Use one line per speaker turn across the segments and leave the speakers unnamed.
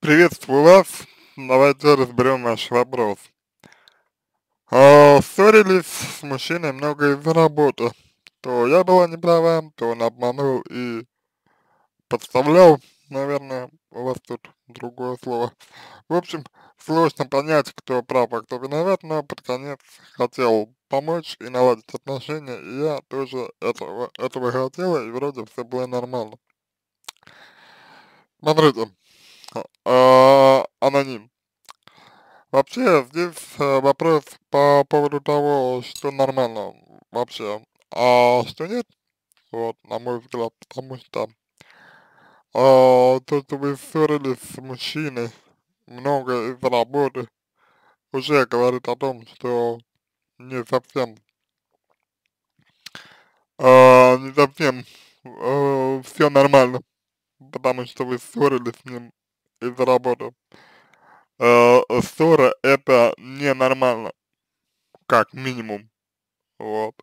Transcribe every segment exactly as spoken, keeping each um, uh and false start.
Приветствую вас. Давайте разберем ваш вопрос. А, ссорились с мужчиной много из-за работы. То я была не права, то он обманул и подставлял, наверное, у вас тут другое слово. В общем, сложно понять, кто прав, а кто виноват, но под конец хотел помочь и наладить отношения, и я тоже этого, этого хотела, и вроде все было нормально. Смотрите, а, аноним. Вообще, здесь э, вопрос по поводу того, что нормально вообще, а что нет, вот, на мой взгляд, потому что а, то, что вы ссорились с мужчиной много из-за работы, уже говорит о том, что не совсем, а, не совсем все нормально, потому что вы ссорились с ним из-за работы. Э, ссора это ненормально, как минимум, вот.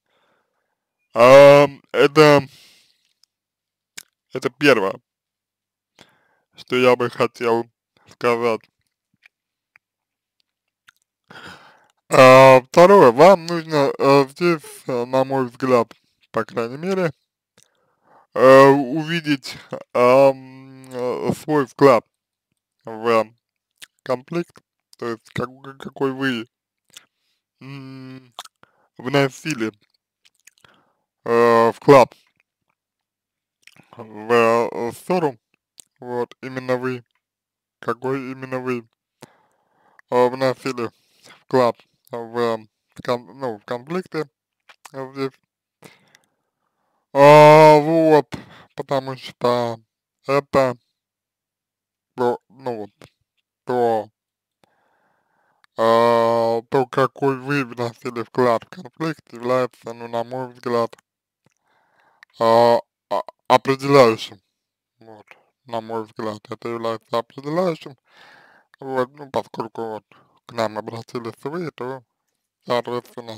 А, это Это первое, что я бы хотел сказать. А, второе, вам нужно э, здесь, э, на мой взгляд, по крайней мере, э, увидеть ам, э, свой вклад в конфликт, то есть как, какой вы м, вносили э, вклад в э, ссору, вот, именно вы, какой именно вы э, вносили вклад в, кон, ну, в конфликты э, здесь. А, вот, потому что это, то, ну вот, то, а, то, какой вы вносили вклад в конфликт, является, ну, на мой взгляд, а, а, определяющим, вот, на мой взгляд, это является определяющим, вот, ну, поскольку вот к нам обратились вы, то, соответственно,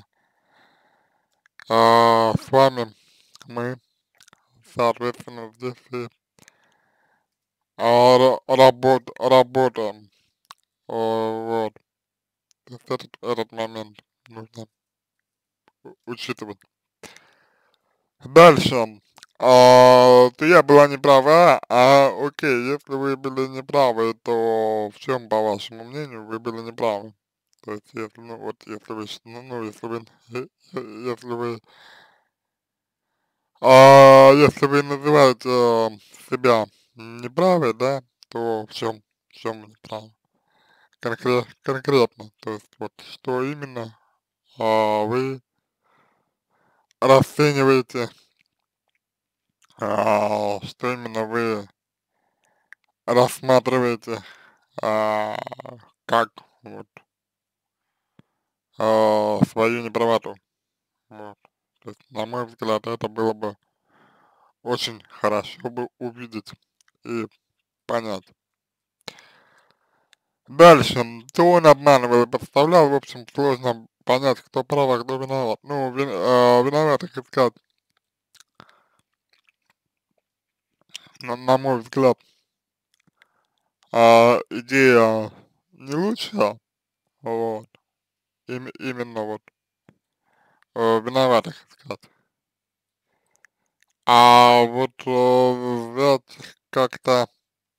а, с вами мы, соответственно, здесь и а, ра- работ, работаем, а, вот. То есть этот, этот момент нужно учитывать. Дальше. А, то я была не права, а окей, если вы были неправы, то в чем, по вашему мнению, вы были неправы? То есть, если, ну, вот, если вы, щ- ну, ну, если вы, э, э, если вы, а, если вы называете э, себя неправой, да, то в чем, в чем вы неправы? Конкре- конкретно, то есть, вот, что именно а, вы расцениваете, а, что именно вы рассматриваете, а, как вот, а, свою неправоту. Вот. То есть, на мой взгляд, это было бы очень хорошо бы увидеть и понять. Дальше, то он обманывал и подставлял, в общем, сложно понять, кто прав, а кто виноват. Ну, вин, а, виноватых искать, на, на мой взгляд, а, идея не лучшая, вот, им, именно вот э, виноватых искать. А вот э, взять как-то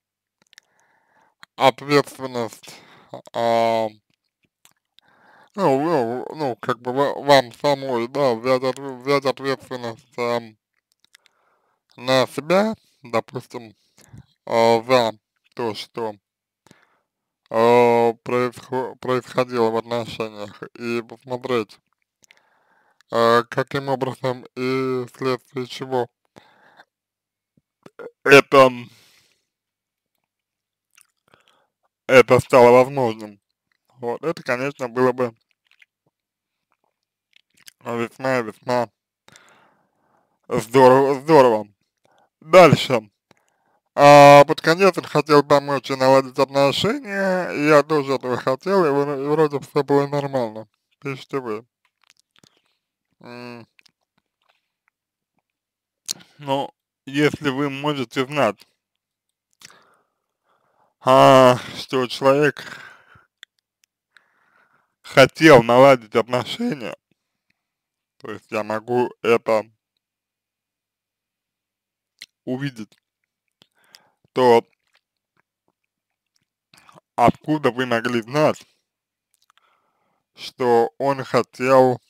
ответственность, а, ну, ну, ну, как бы ва- вам самой, да, взять, от- взять ответственность эм, на себя, допустим, э, за то, что э, происхо- происходило в отношениях, и посмотреть, э, каким образом и вследствие чего это, это стало возможным. Вот, это, конечно, было бы весьма весьма здорово, здорово. Дальше. А под конец он хотел помочь и наладить отношения, и я тоже этого хотел, и, вро- и вроде все было нормально. Пишите вы. М, Ну, если вы можете знать, а, что человек хотел наладить отношения, то есть я могу это увидеть, то откуда вы могли знать, что он хотел,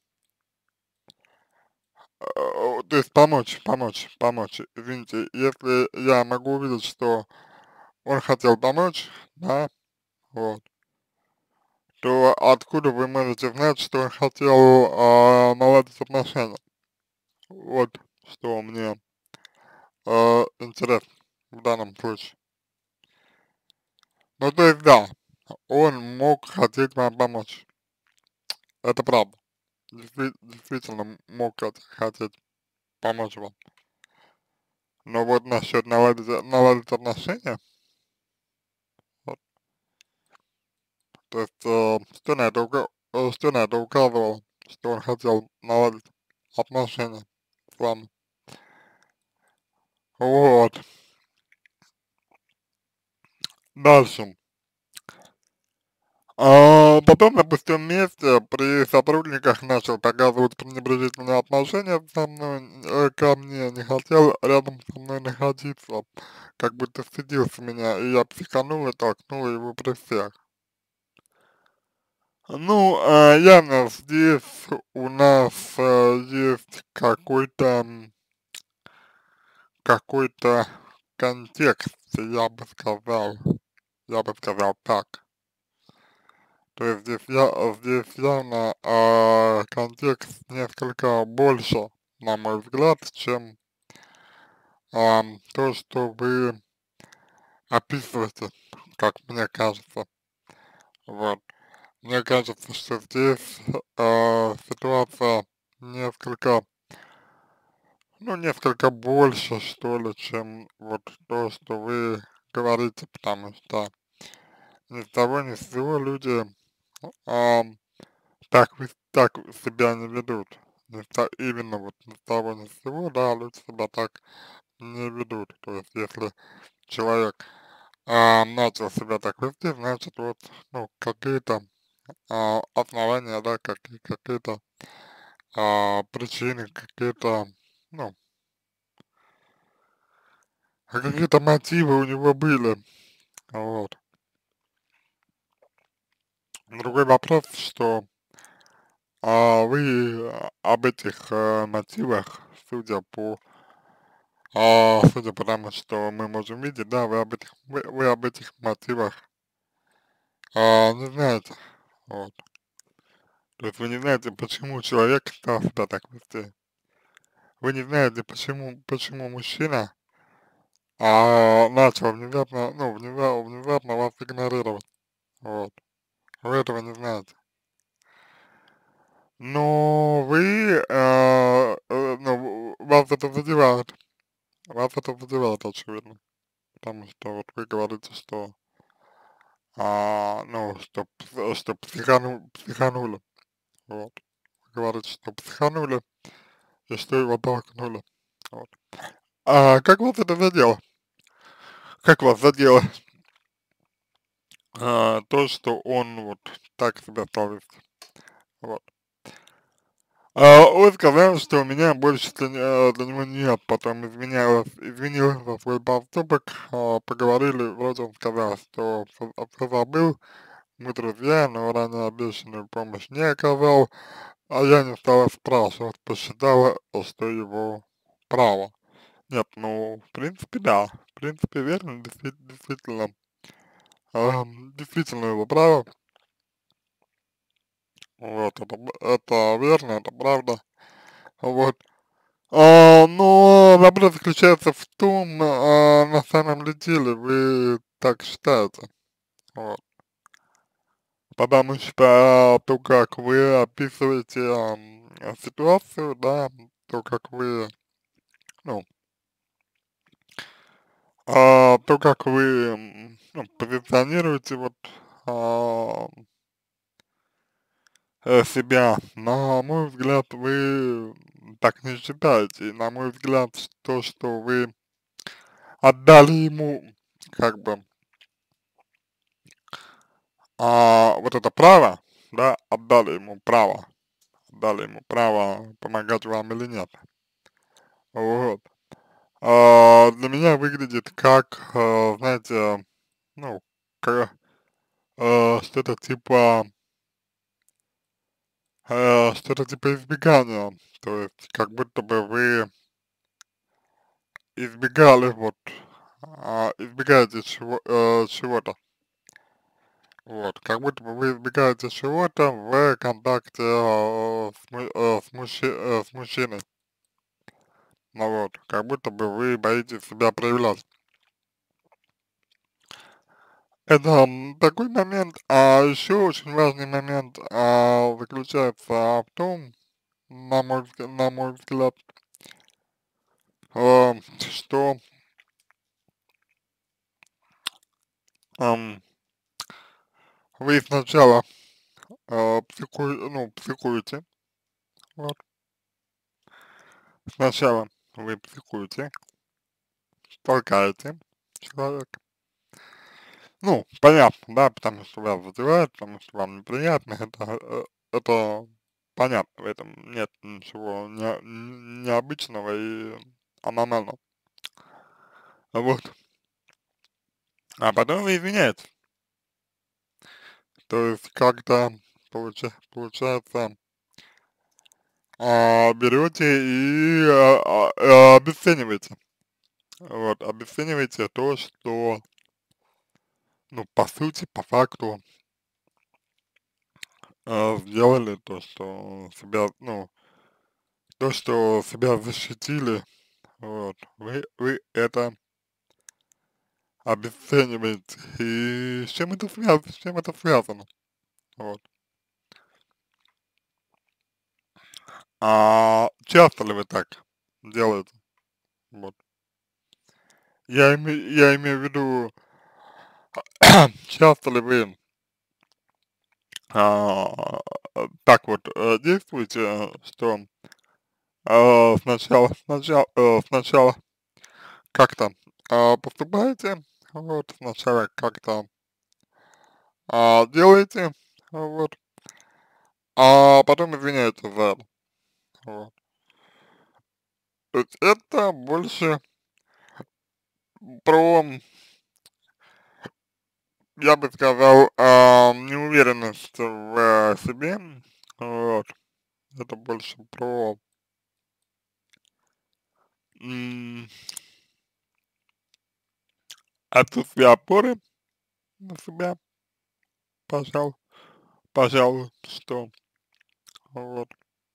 э, то есть помочь, помочь, помочь, извините, если я могу увидеть, что он хотел помочь, да, вот, то откуда вы можете знать, что он хотел а, наладить отношения? Вот, что мне а, интересно в данном случае. Ну, то есть, да, он мог хотеть вам помочь, это правда. Действи- действительно мог хот- хотеть помочь вам. Но вот насчет наладить, наладить отношения, вот, то есть, э, что на это, ука- э, что на это указывало, что он хотел наладить отношения с вами. Вот. Дальше. А, потом, допустим, вместе при сотрудниках начал показывать пренебрежительное отношение со мной, э, ко мне, не хотел рядом со мной находиться, как будто стыдился меня, и я психанул и толкнул его при всех. Ну, а, явно здесь у нас а, есть какой-то м, какой-то контекст, я бы сказал, я бы сказал так. То есть здесь, я, здесь явно а, контекст несколько больше, на мой взгляд, чем ам, то, что вы описываете, как мне кажется. Вот. Мне кажется, что здесь а, ситуация несколько, ну, несколько больше, что ли, чем вот то, что вы говорите, потому что ни с того ни с сего люди ам, так, вы- так себя не ведут. Не ста- именно вот ни с того ни с сего, да, люди себя так не ведут. То есть, если человек а, начал себя так вести, значит, вот, ну, какие-то а, основания, да, какие- какие-то а, причины, какие-то, ну, какие-то мотивы у него были, вот. Другой вопрос, что а, вы а, об этих э, мотивах, судя по А, судя по тому, что мы можем видеть, да, вы об этих, вы, вы об этих мотивах а, не знаете, вот. То есть вы не знаете, почему человек стал себя так вести. Вы не знаете, почему, почему мужчина а, начал внезапно, ну, внезапно, внезапно вас игнорировать, вот. Вы этого не знаете. Но вы, а, э, ну, вас это задевает, вас это задевает, очевидно. Потому что вот вы говорите, что а, ну, что, п- что психану, психанули, вот. Говорит, что психанули и что его толкнули, вот. А как вас это задело? Как вас задело а, то, что он вот так себя стал вести, вот. А, он сказал, что у меня больше для, не- для него нет, потом изменялся, извинился за свой поступок, а, поговорили, вроде он сказал, что все забыл, мы друзья, но ранее обещанную помощь не оказал. А я не стала спрашивать, посчитала, что его право. Нет, ну, в принципе, да. В принципе, верно, действи- действительно, ам, действительно его право. Вот, это, б- это верно, это правда. Вот. А, но вопрос заключается в том, а, на самом ли деле вы так считаете. Вот. Потому что то, как вы описываете ам, ситуацию, да, то, как вы, ну, А, то, как вы, м, ну, позиционируете вот, а, э, себя, на мой взгляд, вы так не считаете. И на мой взгляд, ш- то, что вы отдали ему, как бы, а, вот это право, да, отдали ему право, отдали ему право помогать вам или нет. Вот. А, для меня выглядит как, а, знаете, ну, к а, что-то типа, а, что-то типа избегания. То есть, как будто бы вы избегали вот, а, избегаете чего, э, чего-то. Вот, как будто бы вы избегаете чего-то в контакте э, с, му- э, с, мужчи- э, с мужчиной. Ну вот, как будто бы вы боитесь себя проявлять. Это м, такой момент, а еще очень важный момент а, заключается в том, на мой, взг- на мой взгляд, э, что ам, вы сначала э, психу- ну, психуете, вот, сначала вы психуете, толкаете человека. Ну, понятно, да, потому что вас задевает, потому что вам неприятно, это, э, это понятно, в этом нет ничего не, н- необычного и аномального. Вот. А потом вы извиняетесь. То есть как-то получа- получается, а, берете и а, а, а, обесцениваете. Вот, обесцениваете то, что, ну, по сути, по факту э, сделали, то, что себя, ну, то, что себя защитили. Вот, вы, вы это обесцениваете. И с чем это связано? С чем это связано? Вот. А часто ли вы так делаете? Вот. Я имею, я имею в виду, часто ли вы а, так вот э, действуете, э, что э, сначала, сначала, э, сначала как-то а, поступаете, вот, сначала как-то а, делаете, вот, а потом извиняетесь за это. Вот. То есть это больше про, я бы сказал, а, неуверенность в э, себе, вот, это больше про м, отсутствие опоры на себя, пожалуй, пожалуй, что, вот.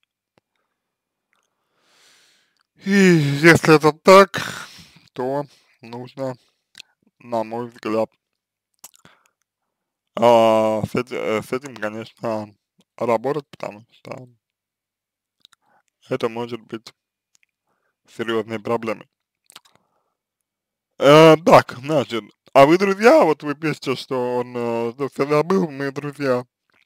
И если это так, то нужно, на мой взгляд, а, с, эти- э, с этим, конечно, работать, потому что это может быть серьезной проблемой. Э, так, значит, а вы друзья? Вот вы пишете, что он э, что всегда был, мы друзья.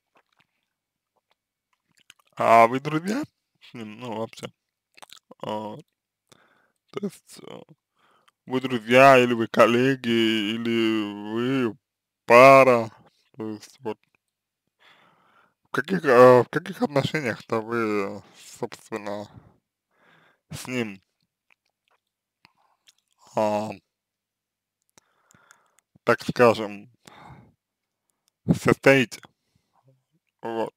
А вы друзья с ним? Ну, вообще. А, то есть э, вы друзья, или вы коллеги, или вы пара. То есть вот в каких, э, в каких отношениях-то вы, собственно, с ним, а, так скажем, состоите? Вот.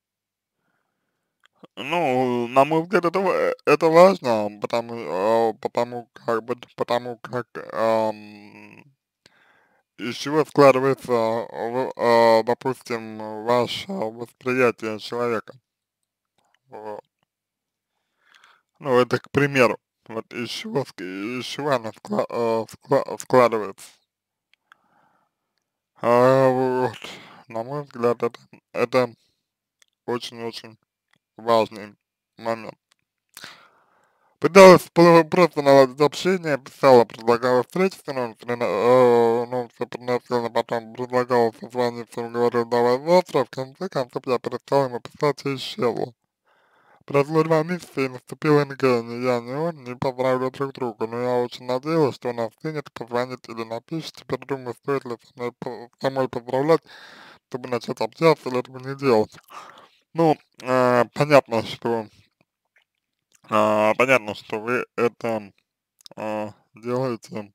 Ну, на мой взгляд, это, ва- это важно, потому, э, потому как бы, потому как ам, из чего складывается, в- э, допустим, ваше восприятие человека. Вот. Ну, это к примеру. Вот из чего, ск- из чего оно скла- э, скла- складывается. А, вот. На мой взгляд, это, это очень-очень важный момент. Пыталась про- просто наладить общение, писала, предлагала встретиться, но он, всё равно, э, ну, все приносил, потом предлагал созвониться, он говорил, давай завтра, в конце концов я перестал ему писать и исчезла. Прошло два месяца и наступило НГ, ни я, ни он не поздравили друг друга, но я очень надеялась, что он остынет, позвонит или напишет, теперь думаю, стоит ли со мной по- самой поздравлять, чтобы начать общаться или этого не делать. Ну, э, понятно, что, а, понятно, что вы это, а, делаете,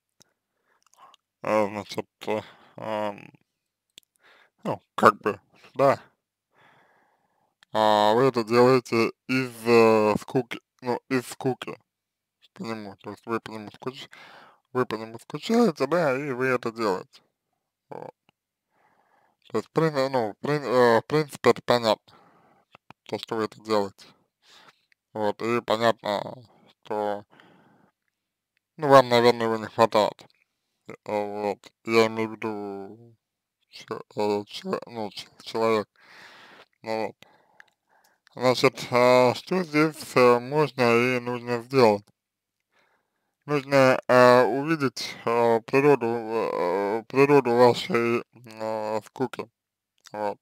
а, значит, э, ам, ну, как бы, да, а, вы это делаете из э, скуки, ну, из скуки по нему, то есть вы по нему скуч, вы по нему скучаете, да, и вы это делаете. Вот. То есть, при, ну, при, э, в принципе, это понятно, то, что вы это делаете. Вот, и понятно, что, ну, вам, наверное, его не хватает. Э, Вот, я имею в виду, че- э, че- ну, ч- человек, ну вот. Значит, а, что здесь э, можно и нужно сделать? Нужно э, увидеть э, природу, э, природу вашей э, скуки. Вот.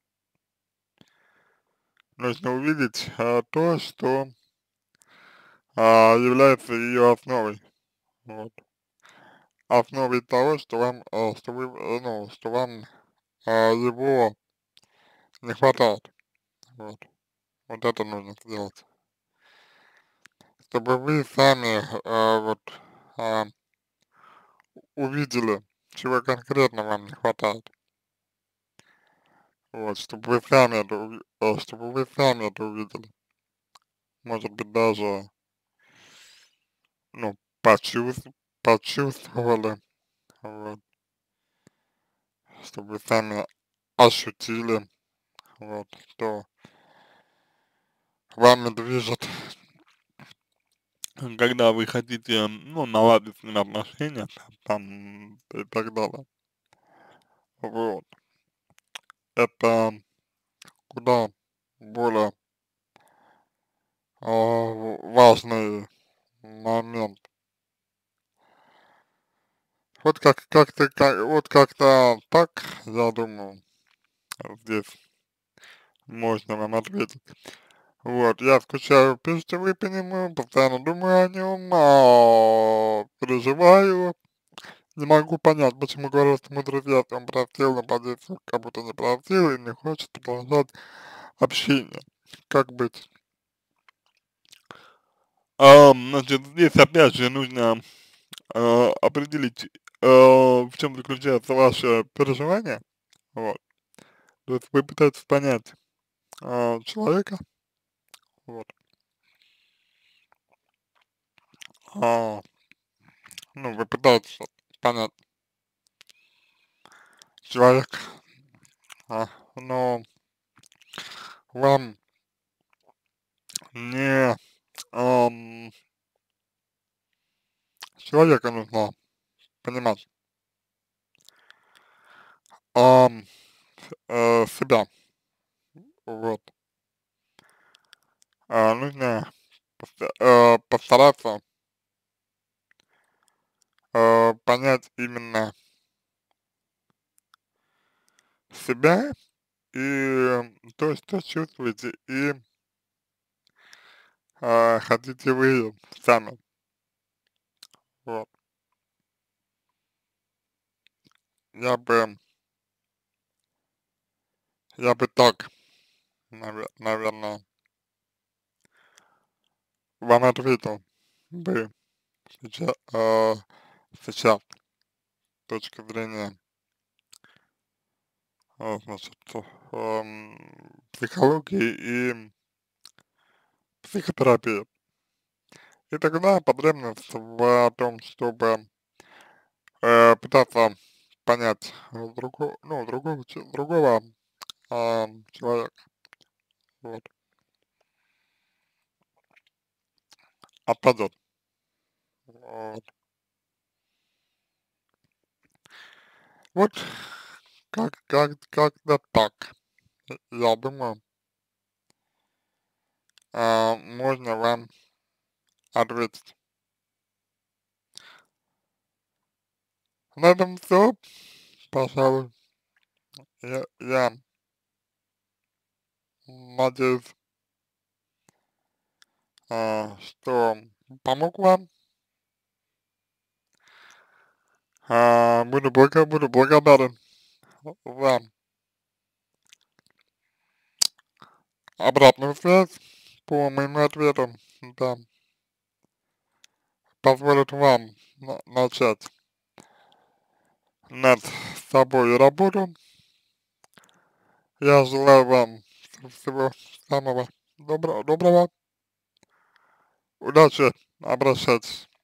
Нужно увидеть э, то, что э, является ее основой. Вот. Основой того, что вам, э, что вы, э, ну, что вам э, его не хватает. Вот. Вот это нужно сделать. Чтобы вы сами э, вот э, увидели, чего конкретно вам не хватает. Вот, чтобы вы сами это, уви- э, чтобы вы сами это увидели. Может быть, даже, ну, почувств, почувствовали, вот, чтобы вы сами ощутили, вот, что вами движет, когда вы хотите, ну, наладить с ним отношения, там, и так далее. Вот. Это куда более э, важный момент. Вот как, как-то, как, вот как-то так, я думаю, здесь можно вам ответить. Вот, я скучаю, пишите вы по нему, постоянно думаю о нем, а, переживаю, не могу понять, почему говорят, что мы друзья, что он простил, но по действию как будто не простил и не хочет продолжать общение. Как быть? А, значит, здесь опять же нужно а, определить, а, в чем заключается ваше переживание, вот. То есть вы пытаетесь понять а, человека, вот, а, ну, вы пытаетесь понять человека, а, но вам не ам, человека нужно понимать, ам, э, себя, вот. А, нужно поста- э, постараться э, понять именно себя и то, что чувствуете, и э, хотите вы сами, вот. Я бы, я бы так, наве- наверное, вам ответил бы сейчас, э, сейчас с точки зрения, э, значит, эм, психологии и психотерапии. И тогда потребность в том, чтобы э, пытаться понять другого, ну, другого, че- другого а, человека, вот, отпадет. Вот, вот как, как, как-то так, я думаю, а, можно вам ответить. На этом все, пожалуй. Я, я надеюсь, а, что помог вам. А, буду, блага, буду благодарен вам обратную связь по моим ответам, да, позволит вам на начать над собой работу. Я желаю вам всего самого доброго, доброго. Удачи, обращайтесь.